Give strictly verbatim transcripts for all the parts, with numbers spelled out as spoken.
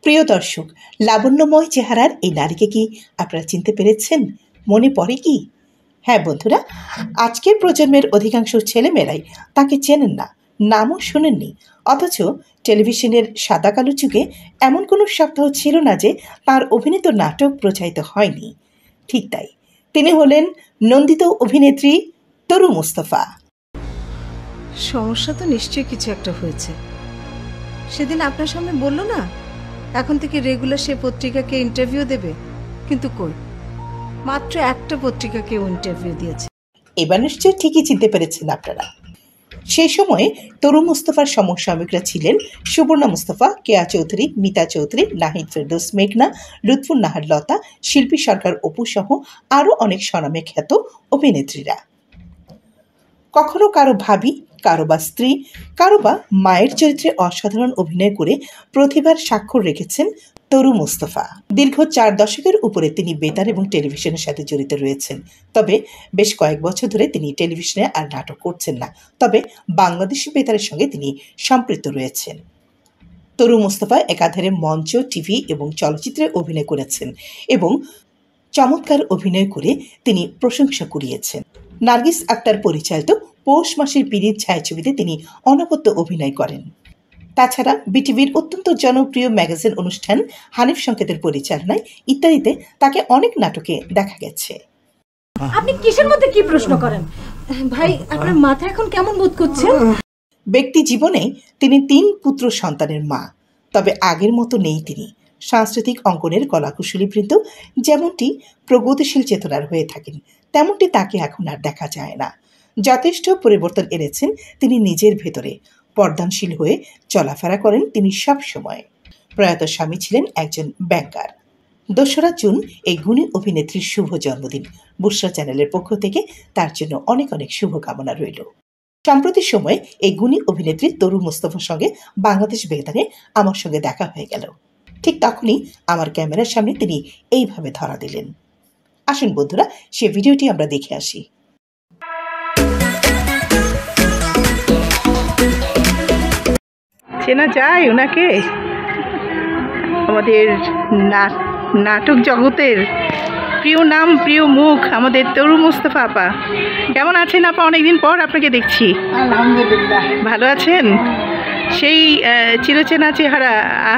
প্রিয় দর্শক, লাবণ্যময় চেহারার এই নারীকে কি আপনারা চিনতে পেরেছেন? মনে পড়ে কি? হ্যাঁ বন্ধুরা, আজকের প্রজন্মের অধিকাংশ ছেলেমেয়েরাই তাকে চেনেন না, নামও শোনেননি। অথচ টেলিভিশনের সাদা কালো যুগে এমন কোনো সপ্তাহ ছিল না যে তার অভিনীত নাটক প্রচারিত হয়নি। ঠিক তাই, তিনি হলেন নন্দিত অভিনেত্রী তরু মুস্তফা। সমস্যা তো নিশ্চয়ই কিছু একটা হয়েছে। সেদিন আপনার সামনে বলল না এখন থেকে রেগুলার সে পত্রিকাকে ইন্টারভিউ দেবে, কিন্তু কই, মাত্র একটা পত্রিকাকে ইন্টারভিউ দিয়েছে। এবার নিশ্চয় ঠিকই চিনতে পেরেছেন আপনারা। সেই সময়ে তরু মুস্তফার সমসাময়িকরা ছিলেন সুবর্ণা মুস্তফা, কেয়া চৌধুরী, মিতা চৌধুরী, নাহিদ ফেরদৌস মেঘনা, লুৎফুন নাহার লতা, শিল্পী সরকার অপু সহ আরও অনেক স্বনামে খ্যাত অভিনেত্রীরা। কখনো কারো ভাবি, কারো বা স্ত্রী, কারো বা মায়ের চরিত্রে অসাধারণ অভিনয় করে প্রতিভার স্বাক্ষর রেখেছেন তরু মুস্তফা। দীর্ঘ চার দশকের উপরে তিনি বেতার এবং টেলিভিশনের সাথে জড়িত রয়েছেন। তবে বেশ কয়েক বছর ধরে তিনি টেলিভিশনে আর নাটক করছেন না, তবে বাংলাদেশি বেতারের সঙ্গে তিনি সম্পৃক্ত রয়েছেন। তরু মুস্তফা একাধারে মঞ্চ, টিভি এবং চলচ্চিত্রে অভিনয় করেছেন এবং চমৎকার অভিনয় করে তিনি প্রশংসা কুড়িয়েছেন। নার্গিস আক্তার পরিচালিত পৌষ মাসের পিরিত ছায়াছবিতে তিনি অনবদ্য অভিনয় করেন। তাছাড়া বিটিভির অত্যন্ত জনপ্রিয় ম্যাগাজিন অনুষ্ঠান হানিফ সংকেতের পরিচালনায় ইত্যাদিতে তাকে অনেক নাটকে দেখা গেছে। আপনি কিসের মধ্যে কি প্রশ্ন করেন ভাই? আপনার মাথা এখন কেমন বোধ করছে? ব্যক্তি জীবনে তিনি তিন পুত্র সন্তানের মা, তবে আগের মতো নেই তিনি। সাংস্কৃতিক অঙ্গনের কলাকুশলীবৃন্দ যেমনটি প্রগতিশীল চেতনার হয়ে থাকেন, তেমনটি তাকে এখন আর দেখা যায় না। যথেষ্ট পরিবর্তন এনেছেন তিনি নিজের ভেতরে। পর্দানশীল হয়ে চলাফেরা করেন তিনি সব সময়। প্রয়াত স্বামী ছিলেন একজন ব্যাংকার। দোসরা জুন এই গুণী অভিনেত্রীর শুভ জন্মদিন। বুশরা চ্যানেলের পক্ষ থেকে তার জন্য অনেক অনেক শুভকামনা রইল। সাম্প্রতিক সময়ে এই গুণী অভিনেত্রী তরু মুস্তফার সঙ্গে বাংলাদেশ বেতারে আমার সঙ্গে দেখা হয়ে গেল। ঠিক তখনই আমার ক্যামেরার সামনে তিনি এইভাবে ধরা দিলেন। আসুন বন্ধুরা, সে ভিডিওটি আমরা দেখে আসি। চেনা যায় ওনাকে? আমাদের নাটক জগতের প্রিয় নাম, প্রিয় মুখ, আমাদের তরু মুস্তফা আপা। কেমন আছেন আপা? অনেকদিন পর আপনাকে দেখছি। আলহামদুলিল্লাহ। ভালো আছেন? সেই চিরচেনা চেহারা,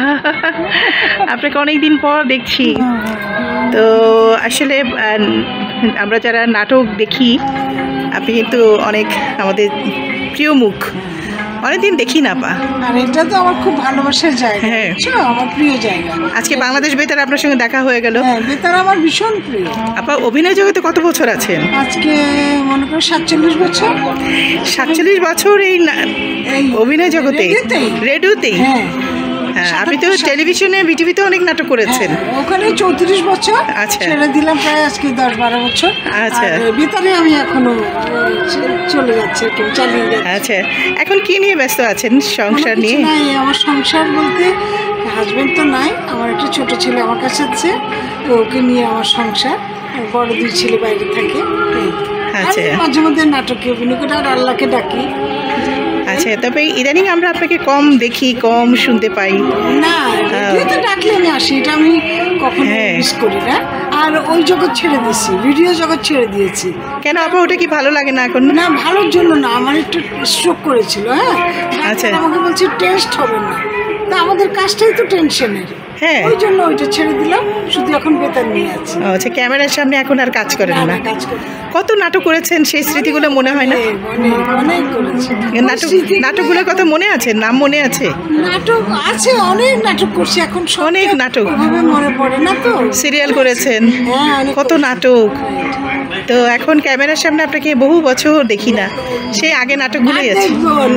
আপনাকে অনেক দিন পর দেখছি। তো আসলে আমরা যারা নাটক দেখি, আপনি কিন্তু অনেক আমাদের প্রিয় মুখ। অনেকদিন দেখি না পা। আর এটা তো আমার খুব ভালোবাসার জায়গা। হ্যাঁ, আমার প্রিয় জায়গা। আজকে বাংলাদেশ বেতার আপনার সঙ্গে দেখা হয়ে গেল। হ্যাঁ, বেতার আমার ভীষণ প্রিয়। আপা অভিনয় জগতে কত বছর আছেন? আজকে মনে করো সাতচল্লিশ বছর। সাতচল্লিশ বছর এই অভিনয় জগতে, রেডিওতেই? হ্যাঁ, আপনি তো টেলিভিশনে, বিটিভিতে অনেক নাটক করেছেন। ওখানে চৌত্রিশ বছর। আচ্ছা, ছেড়ে দিলাম প্রায় আজকে দশ বারো বছর। আচ্ছা, বেতারে আমি এখনো চলে যাচ্ছে, চালিয়ে যাচ্ছি। আচ্ছা, এখন কি নিয়ে ব্যস্ত আছেন? সংসার নিয়ে? আমার সংসার বলতে হাজবেন্ড তো নাই, আমার একটা ছোট ছেলে আমার কাছে আছে, ওকে নিয়ে আমার সংসার। বড় দুই ছেলে বাইরে থাকে। আচ্ছা, মাঝে মধ্যে নাটকে অভিনয় করে আর আল্লাহকে ডাকি। আচ্ছা, তবে ইদানিং আমরা আপনাকে কম দেখি, কম শুনতে পাই। না, রেডিওতে ডাকলে আমি আসি, এটা আমি কখনো মিস করি না। আর ওই জগৎ ছেড়ে দিয়েছি, ভিডিও জগৎ ছেড়ে দিয়েছি। কেন আপা, ওটা কি ভালো লাগে না এখন? না, ভালোর জন্য না, আমার একটু স্ট্রোক করেছিল। হ্যাঁ, আচ্ছা, আমাকে বলছে টেস্ট হবে না, তা আমাদের কাজটাই তো টেনশনের। হ্যাঁ, ওই জন্য ওইটা ছেড়ে দিলাম, শুধু এখন বেতন নিয়ে আছি। আচ্ছা, ক্যামেরার সামনে এখন আর কাজ করেন না? কাজ করি। কত নাটক করেছেন, সেই স্মৃতিগুলো মনে হয় না? অনেক করেছি। নাটক, নাটকগুলোর কথা মনে আছে? নাম মনে আছে? নাটক আছে, অনেক নাটক করছি, এখন অনেক নাটক মনে পড়ে না তো। সিরিয়াল করেছেন, কত নাটক। তো এখন ক্যামেরার সামনে আপনাকে বহু বছর দেখি না, সেই আগে নাটকগুলোই আছে।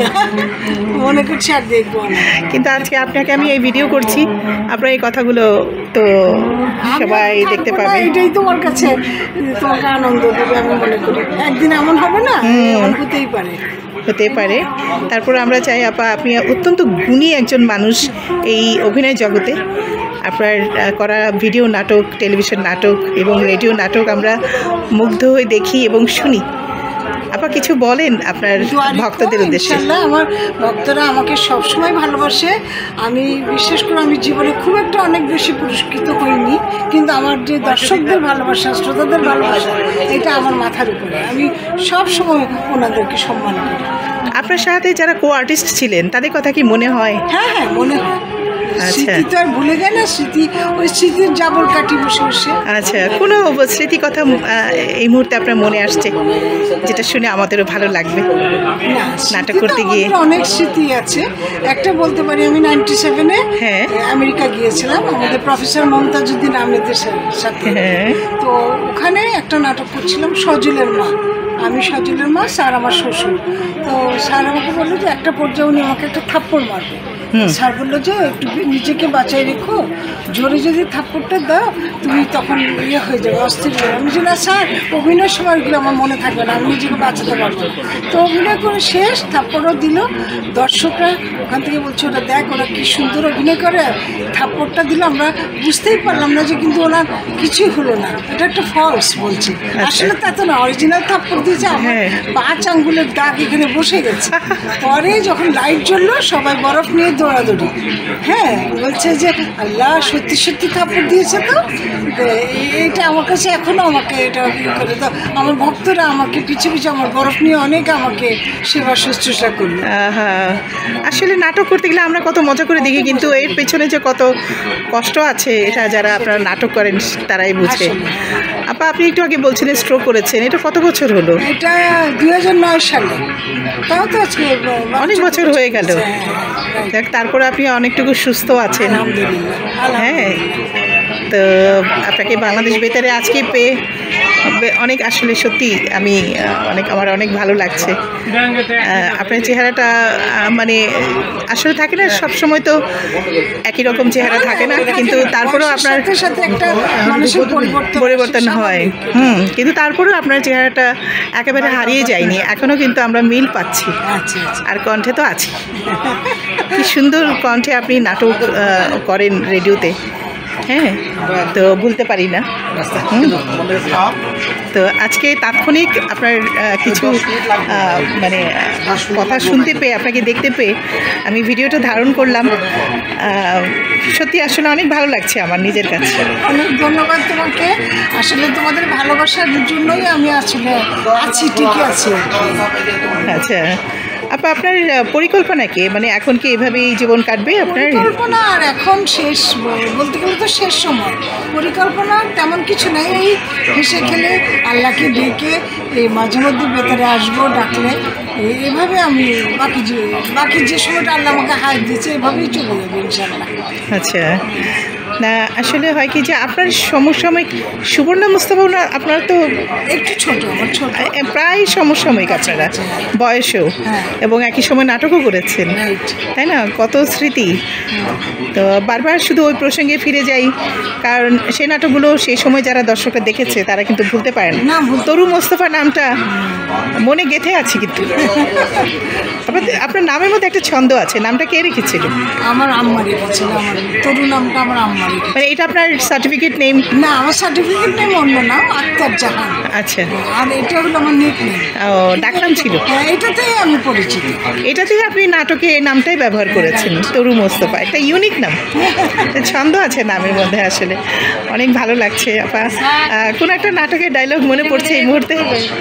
মনে করছি আর দেখবো না, কিন্তু আজকে আপনাকে আমি এই ভিডিও করছি, আপনার এই কথাগুলো তো সবাই দেখতে পাবে। এটাই তোমার কাছে তোমাকে আনন্দ দেবে আমি মনে করি। একদিন এমন হবে না, হতেই পারে, হতে পারে। তারপর আমরা চাই আপা, আপনি অত্যন্ত গুণী একজন মানুষ এই অভিনয় জগতে। আপনার করা ভিডিও নাটক, টেলিভিশন নাটক এবং রেডিও নাটক আমরা মুগ্ধ হয়ে দেখি এবং শুনি। আপা কিছু বলেন আপনার ভক্তদের উদ্দেশ্যে। আমার ভক্তরা আমাকে সবসময় ভালোবাসে। আমি বিশেষ করে আমি জীবনে খুব একটা অনেক বেশি পুরস্কৃত হইনি, কিন্তু আমার যে দর্শকদের ভালোবাসা, শ্রোতাদের ভালোবাসা, এটা আমার মাথার উপরে। আমি সব সময় ওনাদেরকে সম্মান করি। আপনার সাথে যারা কো আর্টিস্ট ছিলেন তাদের কথা কি মনে হয়? হ্যাঁ হ্যাঁ মনে হয়। আচ্ছা, স্মৃতি তো আর ভুলে যায় না, স্মৃতি ওই স্মৃতির জাবর কাটি বসে বসে। আচ্ছা, কোনো স্মৃতি কথা এই মুহূর্তে আপনার মনে আসছে যেটা শুনে আমাদেরও ভালো লাগবে? না, নাটক করতে গিয়ে অনেক স্মৃতি আছে। একটা বলতে পারি, আমি নাইনটি সেভেনে হ্যাঁ আমেরিকা গিয়েছিলাম আমাদের প্রফেসর মমতাজউদ্দিন আহমেদের সাথে। হ্যাঁ, তো ওখানে একটা নাটক করছিলাম সজলের মা। আমি সজলের মা, স্যার আমার শ্বশুর। তো স্যার আমাকে বললো যে একটা পর্যায়ে উনি আমাকে একটা থাপ্পড় মারবে। স্যার বললো যে একটু নিজেকে বাঁচাই রেখো, জোরে যদি থাপ্পড়টা দাও তুমি তখন ইয়ে হয়ে যাবে, অস্থির হয়ে। আমি যে না স্যার, অভিনয়ের সময় এগুলো আমার মনে থাকবে না, আমি নিজেকে বাঁচাতে পারবো। তো অভিনয় করে শেষ, থাপ্পড়ও দিল। দর্শকরা ওখান থেকে বলছে ওরা দেখ ওরা কি সুন্দর অভিনয় করে, থাপ্পড়টা দিল। আমরা বুঝতেই পারলাম না যে কিন্তু ওনার কিছুই হলো না, এটা একটা ফলস বলছে। আসলে তা তো না, অরিজিনাল থাপ্পড় দিয়েছে। আমার পাঁচ আঙ্গুলের দাগ এখানে বসে গেছে। পরে যখন লাইট জ্বললো সবাই বরফ নিয়ে দৌড়াদৌড়ি। হ্যাঁ, বলছে যে আল্লাহ সত্যি সত্যি থাপ্পড় দিয়েছে। তো এইটা আমার কাছে এখনও আমাকে এটা করে দাও। আমার ভক্তরা আমাকে পিছু পিছু আমার বরফ নিয়ে অনেক আমাকে সেবা শুশ্রূষা করলো। আসলে নাটক করতে গেলে আমরা কত মজা করে দেখি, কিন্তু এর পেছনে যে কত কষ্ট আছে এটা যারা আপনারা নাটক করেন তারাই বুঝে। আপা আপনি একটু আগে বলছিলেন স্ট্রোক করেছেন, এটা কত বছর হলো? এটা দুই হাজার নয় সালে। তাও তো আজকে অনেক বছর হয়ে গেল। দেখ, তারপরে আপনি অনেকটুকু সুস্থ আছেন। হ্যাঁ, তো আপনাকে বাংলাদেশ বেতারে আজকে পেয়ে অনেক আসলে সত্যি আমি অনেক আমার অনেক ভালো লাগছে। আপনার চেহারাটা মানে আসলে থাকে না সবসময়, তো একই রকম চেহারা থাকে না, কিন্তু তারপরেও আপনার সাথে একটা মানুষের পরিবর্তন হয়। হুম, কিন্তু তারপরেও আপনার চেহারাটা একেবারে হারিয়ে যায়নি, এখনও কিন্তু আমরা মিল পাচ্ছি। আর কণ্ঠে তো আছে, কি সুন্দর কণ্ঠে আপনি নাটক করেন রেডিওতে। হ্যাঁ, তো ভুলতে পারি না। তো আজকে তাৎক্ষণিক আপনার কিছু মানে কথা শুনতে পেয়ে, আপনাকে দেখতে পেয়ে আমি ভিডিওটা ধারণ করলাম। সত্যি আসলে অনেক ভালো লাগছে আমার নিজের কাছে। অনেক ধন্যবাদ তোমাকে। আসলে তোমাদের ভালোবাসার জন্যই আমি আসলে আছি, টিকে আছি। আচ্ছা আপা, আপনার পরিকল্পনা কি, মানে এখন কি এভাবেই জীবন কাটবে আপনার? পরিকল্পনা আর এখন শেষ বলতে গেলে তো শেষ সময়। পরিকল্পনা তেমন কিছু নেই, এই হেসে খেলে আল্লাহকে ডেকে এই মাঝে মধ্যে ভেতরে আসবো ডাকলে, এভাবে আমি বাকি যে বাকি যে সময়টা আল্লাহ আমাকে হাত দিয়েছে এভাবেই চলে যাবে ইনশাআল্লাহ। আচ্ছা, না আসলে হয় কি যে আপনার সমসাময়িক সুবর্ণা মুস্তাফা আপনারা তো একটু ছোট, আমার ছোট, প্রায় সমসাময়িক আপনারা বয়সেও, এবং একই সময় নাটকও করেছেন, তাই না? কত স্মৃতি। তো বারবার শুধু ওই প্রসঙ্গে ফিরে যাই, কারণ সেই নাটকগুলো সেই সময় যারা দর্শকরা দেখেছে তারা কিন্তু ভুলতে পারেন না। তরু মোস্তফা নামটা মনে গেঁথে আছে, কিন্তু আপনার নামের মধ্যে একটা ছন্দ আছে, নামটা কে রেখেছিল? আমার আম্মা রেখেছিল। আমার তরু নামটা আমার আম্মা রেখেছিল। মানে এটা আপনার সার্টিফিকেট নেম? না, আমার সার্টিফিকেট নেম অন্য নাম, আক্তার জাহান। আচ্ছা, আর এটা হলো আমার নিক নেম। ও, ডাকনাম ছিল? হ্যাঁ, এটাতেই আমি পরিচিত। এটাতেই আপনি নাটকে এই নামটাই ব্যবহার করেছেন, তরু মোস্তফা। একটা ইউনিক নাম, ছন্দ আছে নামের মধ্যে। আসলে অনেক ভালো লাগছে আপা। কোন একটা নাটকের ডায়লগ মনে পড়ছে এই মুহূর্তে?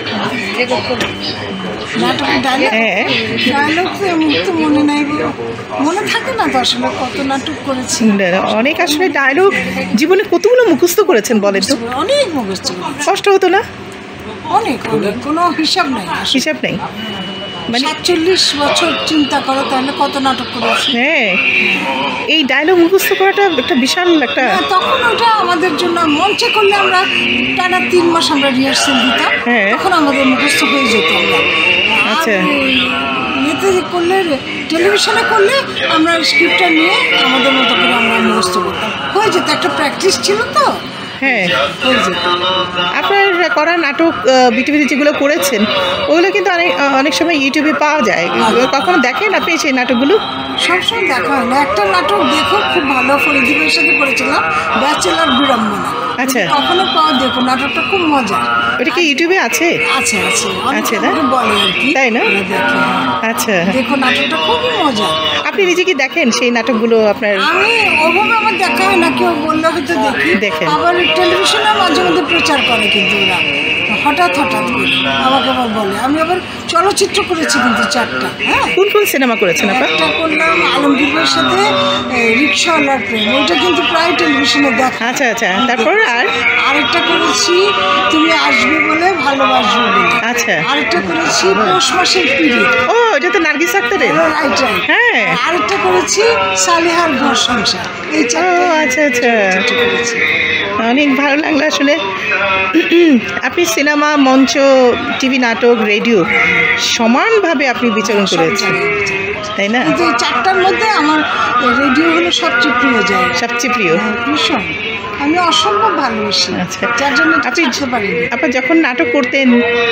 নাটকের ডায়লগ? হ্যাঁ, ডায়লগ তো এমন তো মনে নাই, মনে থাকে না তো আসলে কত নাটক করেছি। অনেক আসলে ডায়লগ জীবনে কতগুলো মুখস্থ করেছেন বলেন তো? অনেক মুখস্থ। কষ্ট হতো না? অনেক অনেক, কোনো হিসাব নাই। হিসাব নেই মানে সাতচল্লিশ বছর চিন্তা করো তাহলে কত নাটক করেছি। হ্যাঁ, এই ডায়লগ মুখস্থ করাটা একটা বিশাল একটা, তখন ওটা আমাদের জন্য মঞ্চে করলে আমরা টানা তিন মাস আমরা রিহার্সেল দিতাম, তখন আমাদের মুখস্থ হয়ে যেত। আচ্ছা, এতে করলে টেলিভিশনে করলে আমরা স্ক্রিপ্টটা নিয়ে আমাদের মতো করে আমরা মুখস্থ করতাম, হয়ে যেত। একটা প্র্যাকটিস ছিল তো, হ্যাঁ হয়ে যেত। আপনার করা নাটক বিটিভিতে যেগুলো করেছেন ওগুলো কিন্তু অনেক অনেক সময় ইউটিউবে পাওয়া যায়, কখনো দেখেন আপনি সেই নাটকগুলো? সবসময় দেখা হয় না। একটা নাটক দেখো খুব ভালো, ফরিদীপের সাথে করেছিলাম, ব্যাচেলার বিড়ম্বনা। আচ্ছা, কখনো পাওয়া দেখো, নাটকটা খুব মজা। ওটা কি ইউটিউবে আছে? আছে আছে আছে না? বলে আর কি, তাই না? দেখে। আচ্ছা, দেখো নাটকটা খুবই মজা। আপনি নিজে কি দেখেন সেই নাটকগুলো? আপনার আমি ওভাবে আমার দেখা হয় না, কেউ বললে হয়তো দেখি। দেখেন। আবার টেলিভিশনে মাঝে মধ্যে প্রচার করে, কিন্তু ওরা হঠাৎ হঠাৎ করে আমাকে আবার বলে। আমি আবার চলচ্চিত্র করেছি কিন্তু চারটা। হ্যাঁ, কোন কোন সিনেমা করেছেন আপা? একটা করলাম আলমগীরের সাথে রিক্সাওয়ালার প্রেম, ওইটা কিন্তু প্রায় টেলিভিশনে দেখা। আচ্ছা আচ্ছা, তারপর আর আরেকটা করেছি তুমি আসবে বলে ভালোবাসবে বলে। আচ্ছা, আরেকটা করেছি পৌষ মাসের পিড়ি। ও এটা তো নার্গিস আক্তারের। Right right. হ্যাঁ, আরেকটা করেছি সালিহার ঘর সংসার। এই ও চারটে আচ্ছা আচ্ছা, করেছি। অনেক ভালো লাগলো আসলে। আপনি সিনেমা, মঞ্চ, টিভি, নাটক, রেডিও সমানভাবে আপনি বিচরণ করেছেন, তাই না? কিন্তু এই চারটার মধ্যে আমার রেডিও হলো সবচেয়ে প্রিয় জায়গা, সবচেয়ে প্রিয়। ভীষণ। আমি অসম্ভব ভালোবাসি, আচ্ছা, যার জন্য আপনি ছাড়তে পারিনি। আপনার যখন নাটক করতেন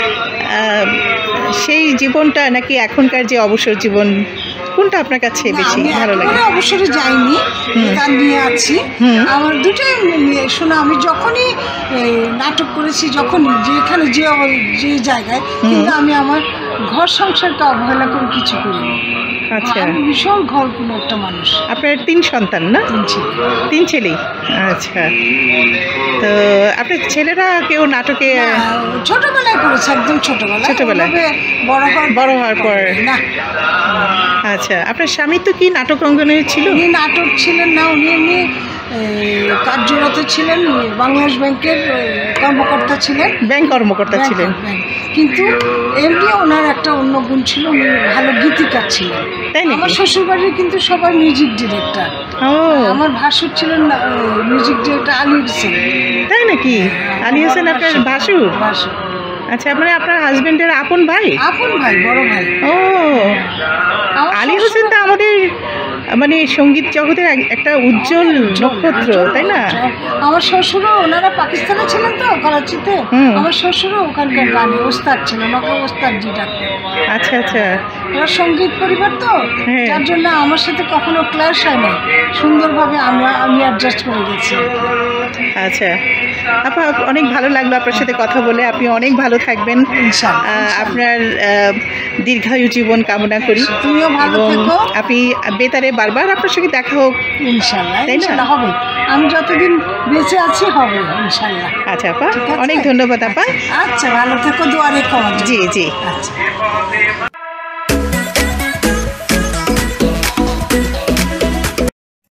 সেই জীবনটা নাকি এখনকার যে অবসর জীবন, কোনটা আপনার কাছে বেশি ভালো লাগে? আমি অবসরে যাইনি, তার নিয়ে আছি। আমার দুটাই নিয়ে শোনা। আমি যখনই নাটক করেছি, যখনই যেখানে যে যে জায়গায়, কিন্তু আমি আমার ঘর সংসারকে অবহেলা করে কিছু করিনি। আচ্ছা, আমি ভীষণ ঘর কোনো একটা মানুষ। আপনার তিন সন্তান না? তিন ছেলে। তিন ছেলেই? আচ্ছা, তো আপনার ছেলেরা কেউ নাটকে? ছোটবেলায় করেছে, একদম ছোটবেলায়। ছোটবেলায় বড় হওয়ার বড় হওয়ার পর না। আচ্ছা, আপনার স্বামী তো কি নাটক অঙ্গনে ছিল? উনি নাটক ছিলেন না, উনি এমনি কার্যরত ছিলেন, বাংলাদেশ ব্যাংকের কর্মকর্তা ছিলেন। ব্যাংক কর্মকর্তা ছিলেন, কিন্তু এমনি ওনার একটা অন্য গুণ ছিল, উনি ভালো গীতিকার ছিলেন। আমার শ্বশুরবাড়ির কিন্তু সবাই মিউজিক ডিরেক্টর। ও, আমার ভাসুর ছিলেন মিউজিক ডিরেক্টর আলী হোসেন। তাই নাকি? আলী হোসেন আপনার ভাসুর? ভাসুর। আচ্ছা, মানে আপনার হাজবেন্ডের আপন ভাই? আপন ভাই, বড় ভাই। ও, আলী হোসেন তো আমাদের মানে সঙ্গীত জগতের একটা উজ্জ্বল নক্ষত্র, তাই না? আমার শ্বশুরও, ওনারা পাকিস্তানে ছিলেন তো, করাচিতে। আমার শ্বশুরও ওখানকার গানে ওস্তাদ ছিলেন, ওকে ওস্তাদ জি ডাকতেন। আচ্ছা আচ্ছা, ওরা সঙ্গীত পরিবার তো, যার জন্য আমার সাথে কখনো ক্লাস হয় না। সুন্দরভাবে আমরা আমি অ্যাডজাস্ট করে গেছি। আচ্ছা আপা, অনেক ভালো লাগলো আপনার সাথে কথা বলে। আপনি অনেক ভালো থাকবেন, আপনার দীর্ঘায়ু জীবন কামনা করি। তুমিও ভালো থেকো। আপনি বেতারে বারবার আপনার সঙ্গে দেখা হোক ইনশাল্লাহ। ইনশাল্লাহ হবে, আমি যতদিন বেঁচে আছি হবে ইনশাল্লাহ। আচ্ছা আপা, অনেক ধন্যবাদ আপা। আচ্ছা, ভালো থেকো, দোয়া রেখো। জি জি। আচ্ছা।